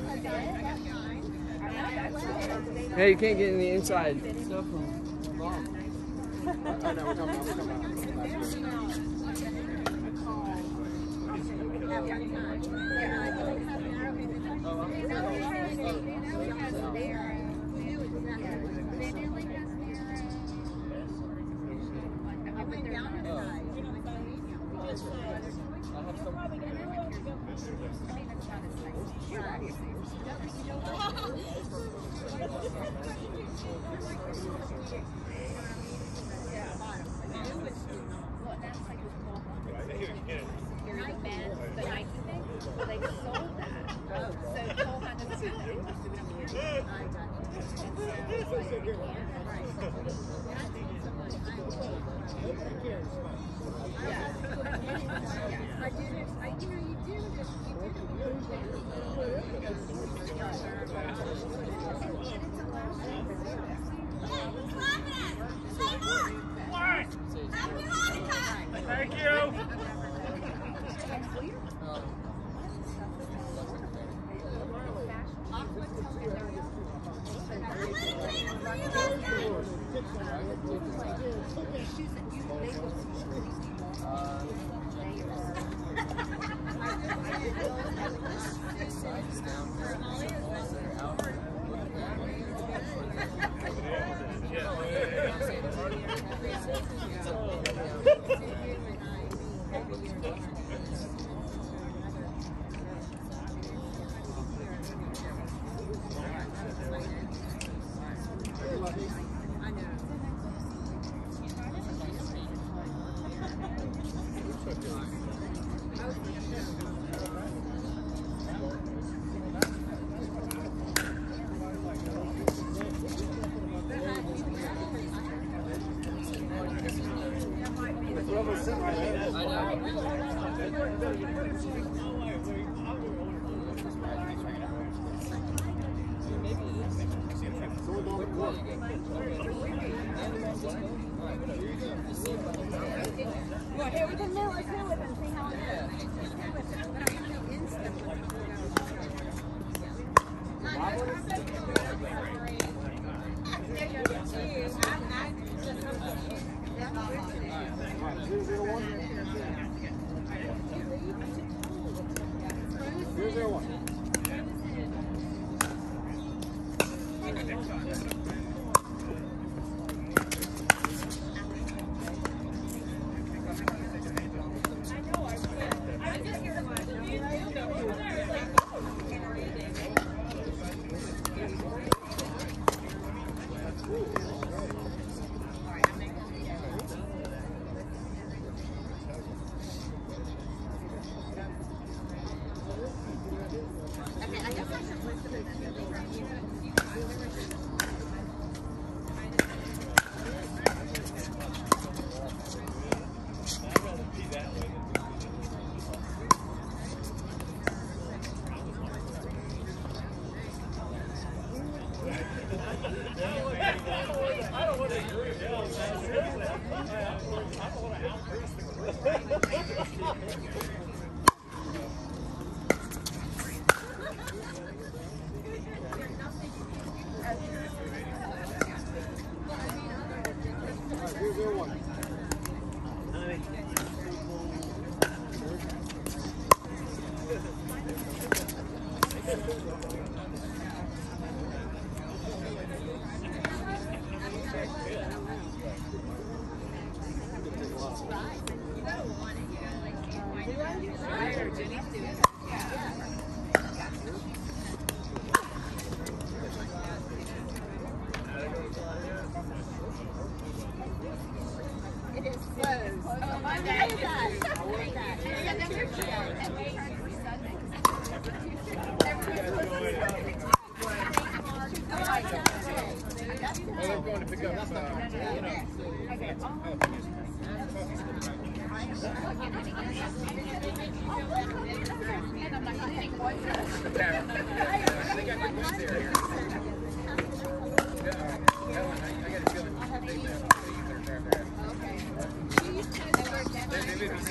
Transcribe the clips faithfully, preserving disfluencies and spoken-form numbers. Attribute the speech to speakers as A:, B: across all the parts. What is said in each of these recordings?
A: Hey, you can't get in the inside stuff from mom.
B: I know, we're talking about, we're talking
C: Thank you.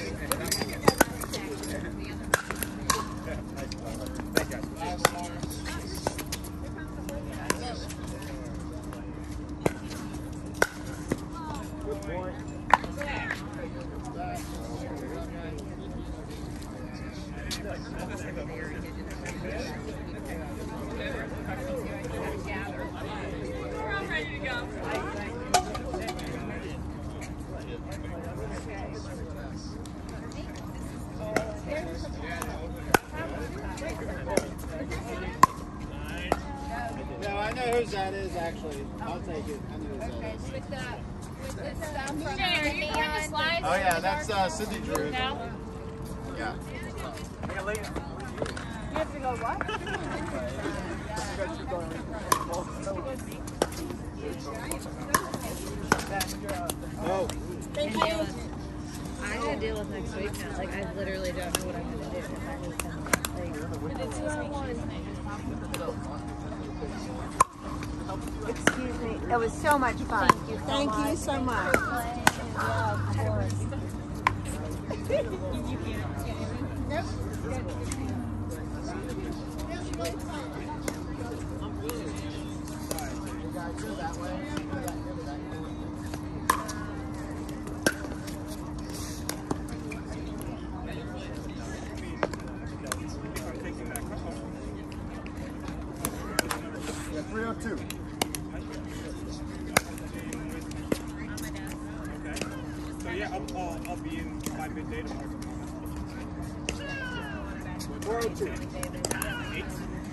C: Thank you.
B: No, I know whose that is actually. I'll take it. I know whose that is.
D: With the, with the stuff from Jay, are you going to slide?
B: Oh yeah, that's uh, Cindy Drew.
D: No?
B: Yeah.
D: You have to go what?
B: Oh.
D: Thank you.
E: I gotta deal with next week now. Like, I literally don't know what I'm gonna do if I lose him. Like, excuse me. It was so much fun. Thank you so Thank much. you so much.
B: three oh two.
C: Okay. So yeah, I'll, I'll, I'll be in by midday tomorrow.
B: four oh two.
C: Eight.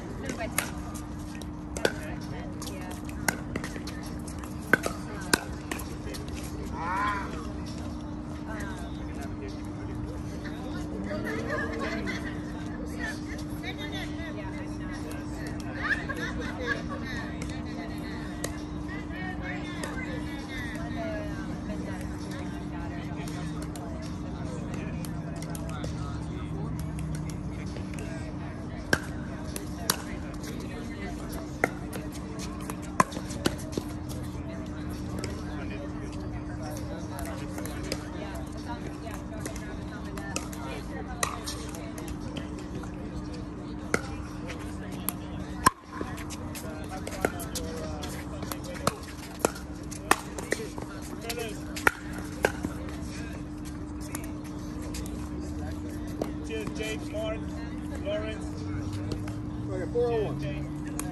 C: Cheers, Jake, Mark, Lawrence.
B: Okay, four oh one.
C: Jake.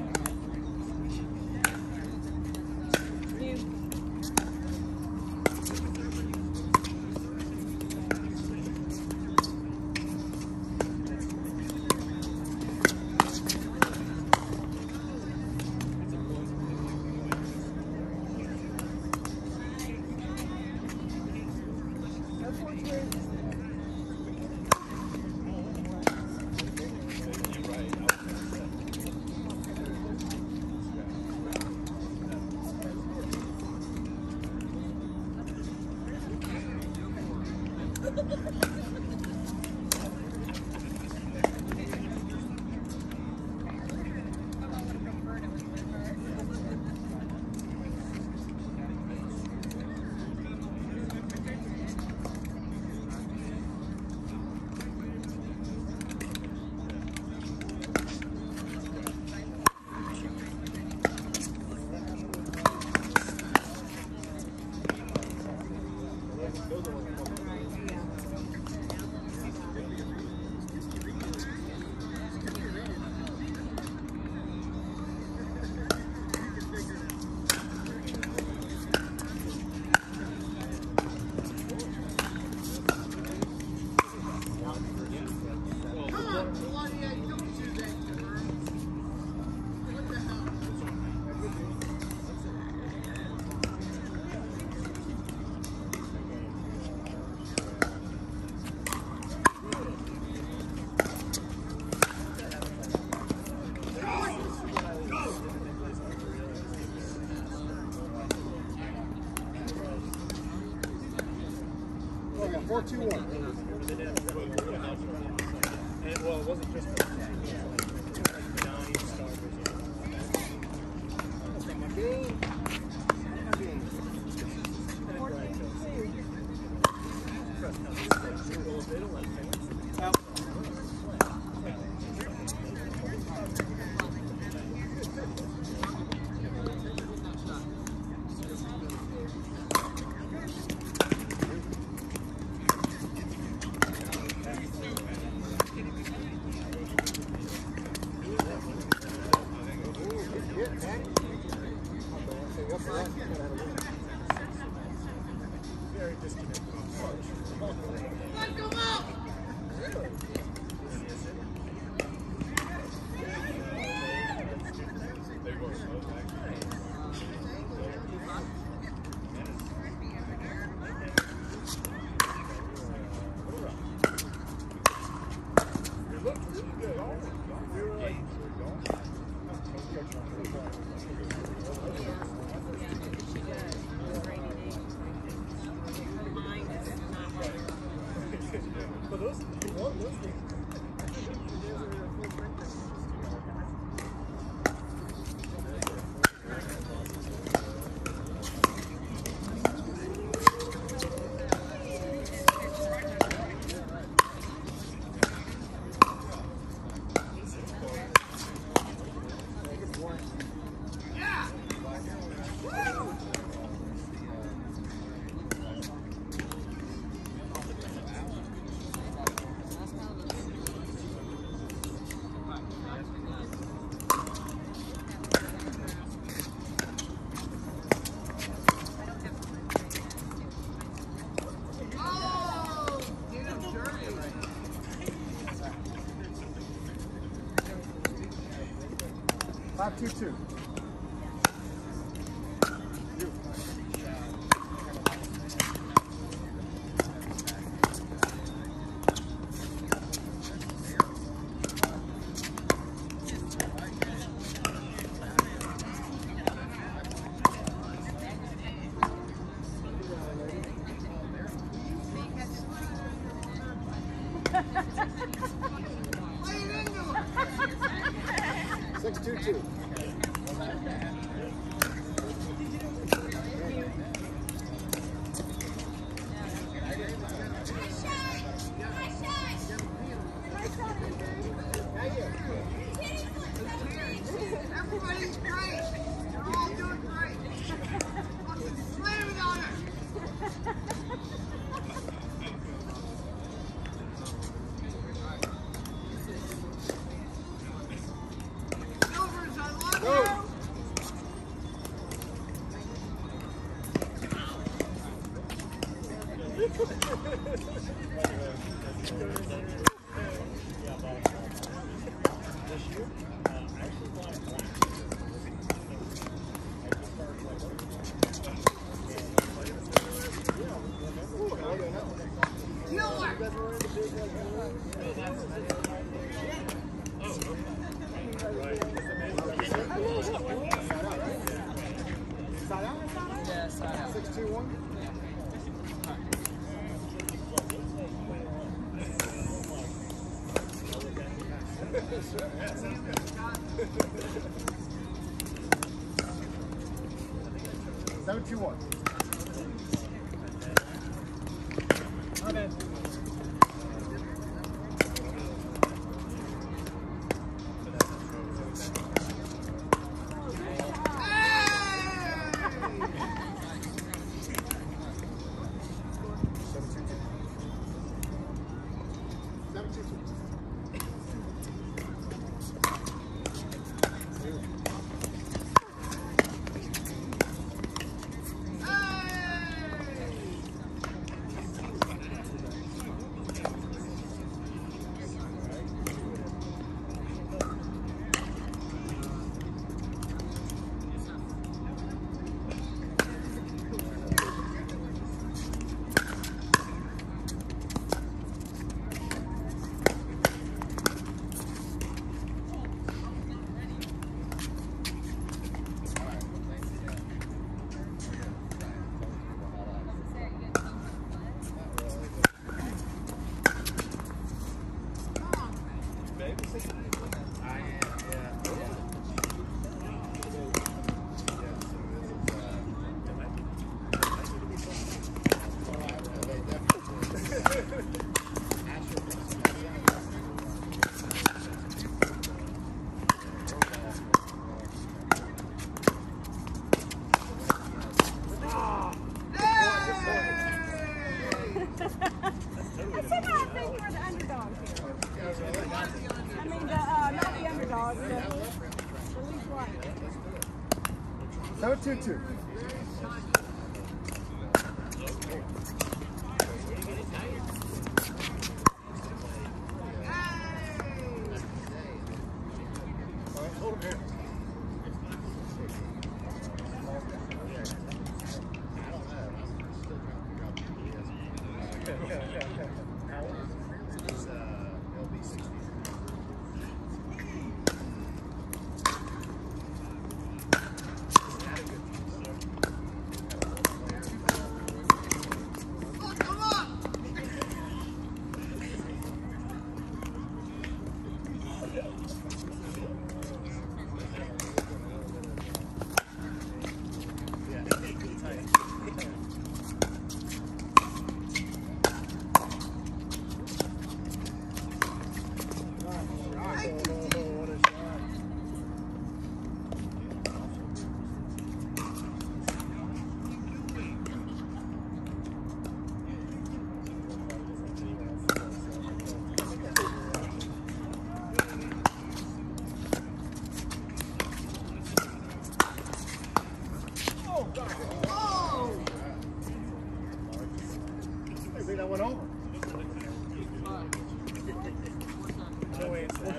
B: four two one.
C: Well, it wasn't just nine starters.
B: Five two two. Six two two.
F: Everybody's great. You're all doing great. Slam it on her. Silver's on one now. Six two one. Seven two one. Seven two two.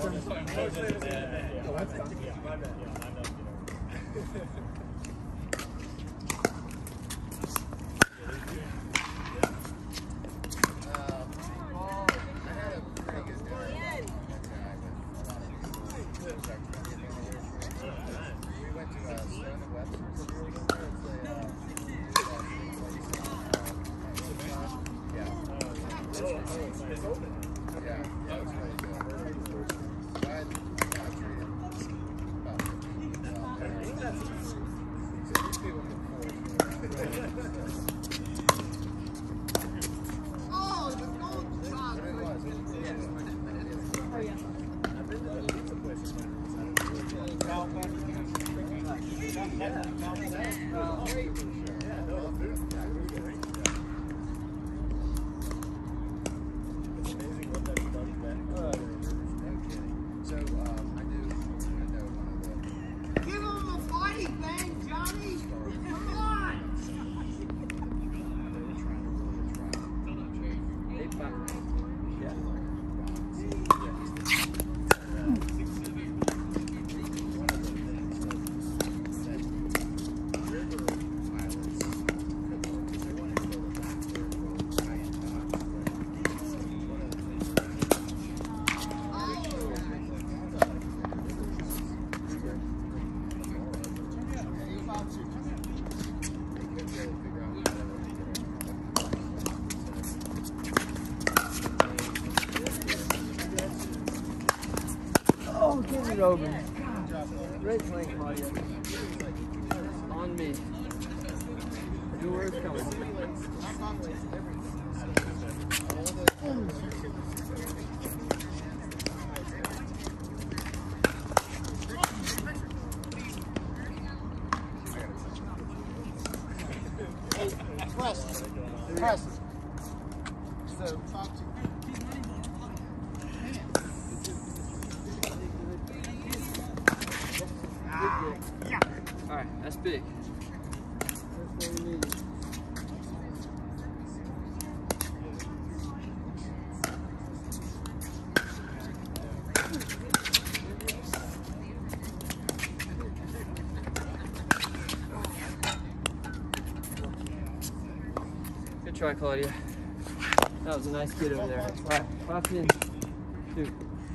F: Give him a fighting thing, Johnny! Come on!
A: Oh, get it over. Great playing, Claudia. On me. Your word's coming.
B: Press. Press. So, talk to
A: Alright, that's big. That's what we need. Good try, Claudia. That was a nice get over there. Alright, five pin. Two.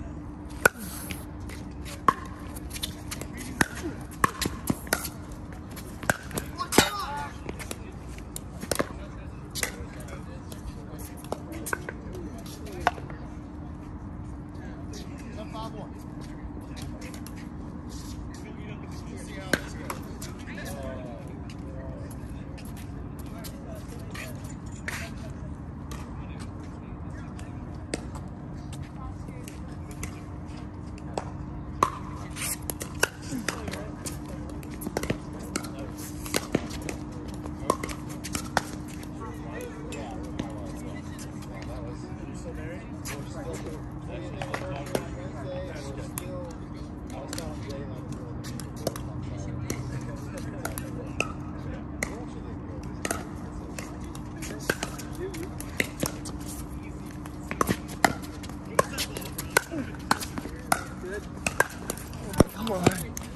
A: Come on.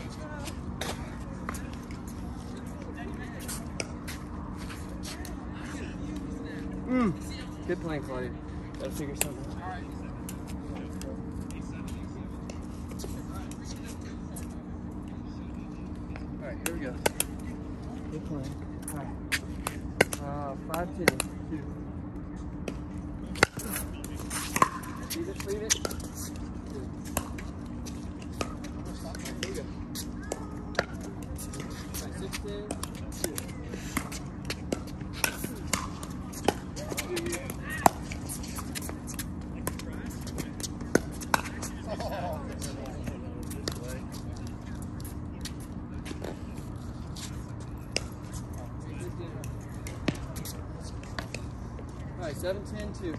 A: Mm. Good playing, Claudia. Gotta figure something out. Alright, here we go. Good playing. Alright. Uh, five, ten, two. Leave it, leave it. All right, seven, ten, two.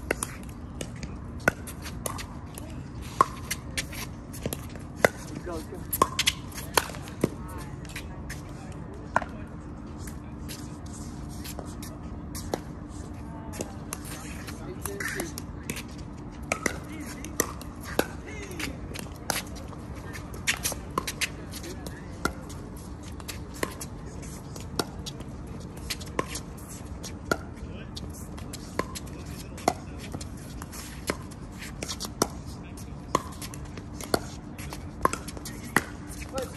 A: Let's go, let's go. Eight, ten, two.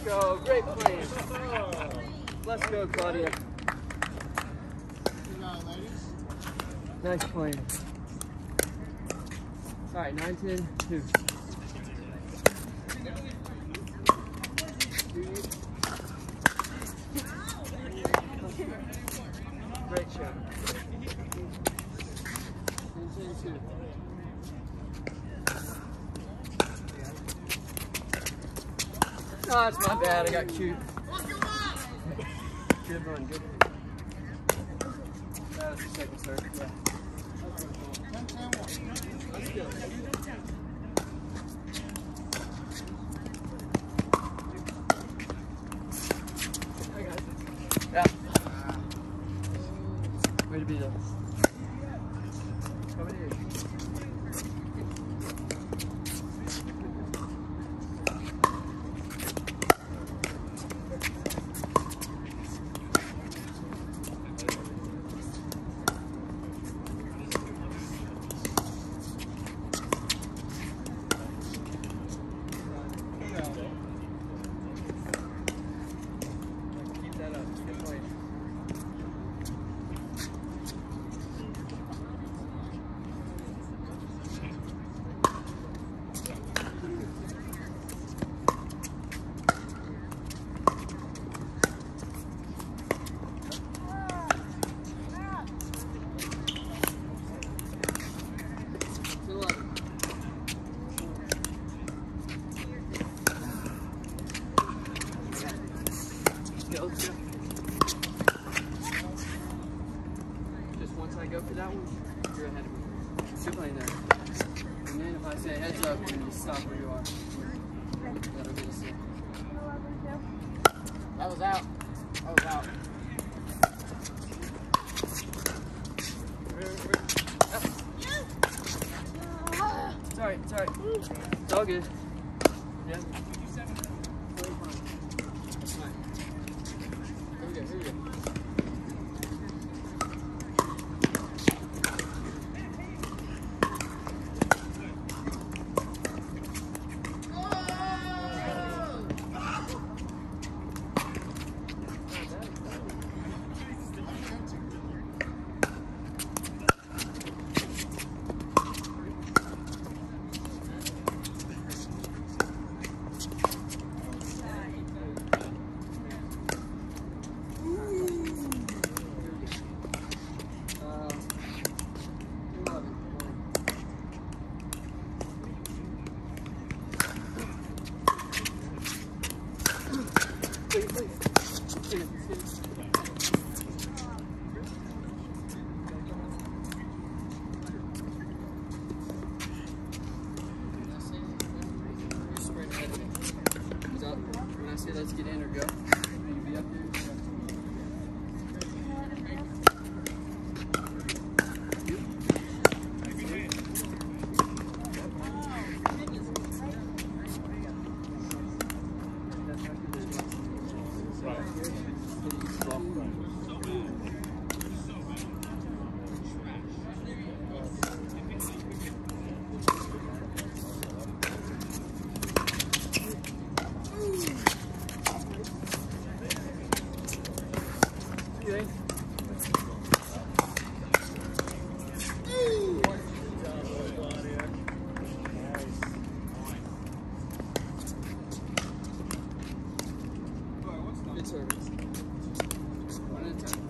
A: go. Great plan. Let's go, Claudia.
B: Good night, ladies.
A: Nice plan. All right, nine, ten, two. Great shot. ten, ten, two. Oh, that's my bad. I got cute. Good run, good. That was the second serve. Yeah. Let's go. I got it. Yeah. Way to be though. Come in here. Keep that up. Good play. Good luck. Yeah, let's go. Just once I go for that one, you're ahead of me. Good playing there. And then if I say heads up, then you stop where you are. That'll get us in.
B: That was out. That was out.
A: It's alright, it's alright. It's all good. Yeah. Fine. Here we go, here we go. Please, please. Please, please. Sprint ahead of me. Is up. When I say let's get in or go, you be up there. Okay. Good service. One at a time.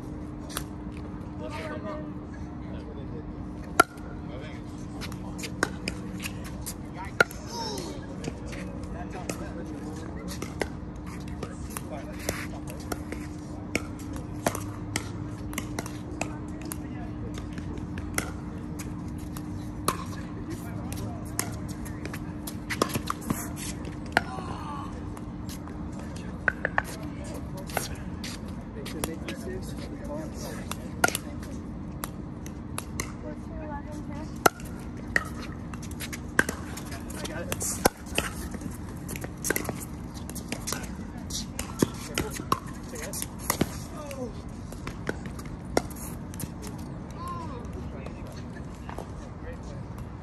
A: I got it.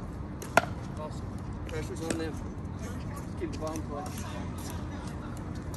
A: Awesome. Pressure's on them. Keep the ball in play.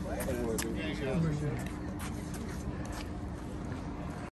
B: Yeah, you go.